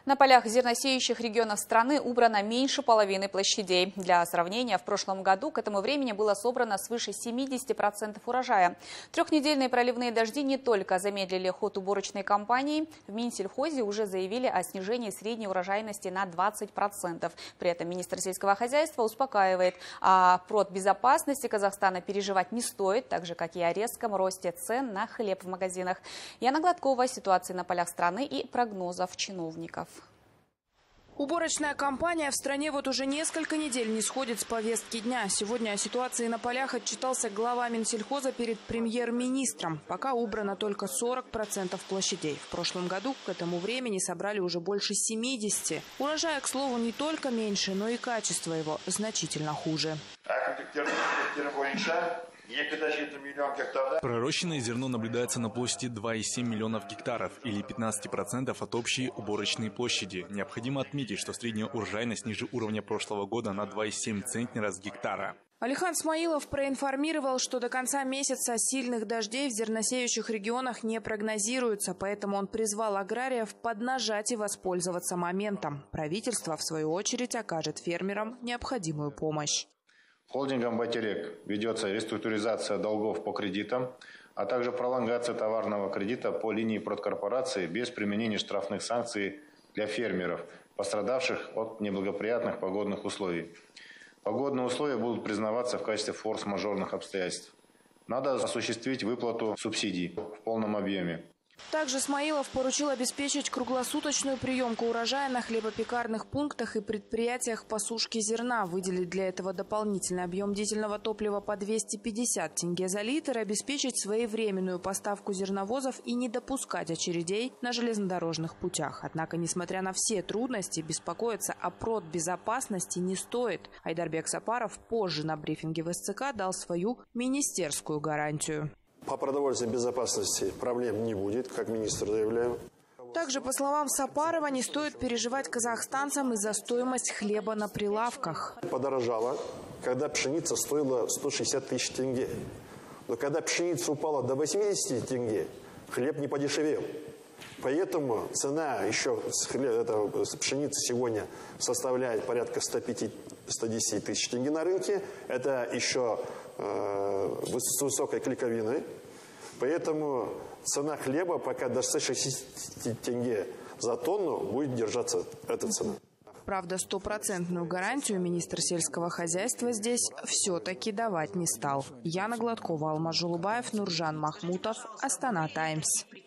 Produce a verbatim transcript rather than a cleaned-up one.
На полях зерносеющих регионов страны убрано меньше половины площадей. Для сравнения, в прошлом году к этому времени было собрано свыше семидесяти процентов урожая. Трехнедельные проливные дожди не только замедлили ход уборочной кампании. В Минсельхозе уже заявили о снижении средней урожайности на двадцать процентов. При этом министр сельского хозяйства успокаивает, о продбезопасности Казахстана переживать не стоит, так же, как и о резком росте цен на хлеб в магазинах. Яна Гладкова, ситуации на полях страны и прогнозов чиновников. Уборочная кампания в стране вот уже несколько недель не сходит с повестки дня. Сегодня о ситуации на полях отчитался глава Минсельхоза перед премьер-министром. Пока убрано только сорок процентов площадей. В прошлом году к этому времени собрали уже больше семидесяти. Урожая, к слову, не только меньше, но и качество его значительно хуже. Пророщенное зерно наблюдается на площади два и семь миллионов гектаров или пятнадцать процентов от общей уборочной площади. Необходимо отметить, что средняя урожайность ниже уровня прошлого года на два и семь центнера с гектара. Алихан Смаилов проинформировал, что до конца месяца сильных дождей в зерносеющих регионах не прогнозируется, поэтому он призвал аграриев поднажать и воспользоваться моментом. Правительство, в свою очередь, окажет фермерам необходимую помощь. Холдингом «Байтерек» ведется реструктуризация долгов по кредитам, а также пролонгация товарного кредита по линии продкорпорации без применения штрафных санкций для фермеров, пострадавших от неблагоприятных погодных условий. Погодные условия будут признаваться в качестве форс-мажорных обстоятельств. Надо осуществить выплату субсидий в полном объеме. Также Смаилов поручил обеспечить круглосуточную приемку урожая на хлебопекарных пунктах и предприятиях по сушке зерна, выделить для этого дополнительный объем дизельного топлива по двести пятьдесят тенге за литр, обеспечить своевременную поставку зерновозов и не допускать очередей на железнодорожных путях. Однако, несмотря на все трудности, беспокоиться о продбезопасности не стоит. Айдарбек Сапаров позже на брифинге в СЦК дал свою министерскую гарантию. По продовольственной безопасности проблем не будет, как министр заявляю. Также, по словам Сапарова, не стоит переживать казахстанцам из-за стоимость хлеба на прилавках. Подорожало, когда пшеница стоила сто шестьдесят тысяч тенге. Но когда пшеница упала до восьмидесяти тенге, хлеб не подешевел. Поэтому цена еще с, хлеб, это, с пшеницы сегодня составляет порядка ста пяти — ста десяти тысяч тенге на рынке. Это еще э, с высокой клейковиной. Поэтому цена хлеба пока до ста шестидесяти тенге за тонну будет держаться эта цена. Правда, стопроцентную гарантию министр сельского хозяйства здесь все-таки давать не стал. Яна Гладкова, Алмаз Жулубаев, Нуржан Махмутов, Астана Таймс.